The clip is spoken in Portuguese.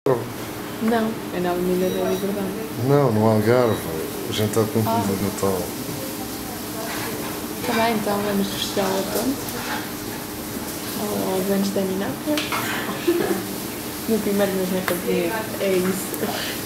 Não, é na Avenida da Liberdade. Não, no Algarve. A gente está com tudo de Natal. Tá bem, então vamos festejá-la pronto. Aos anos da Minápolis. No primeiro mês na campanha. É isso.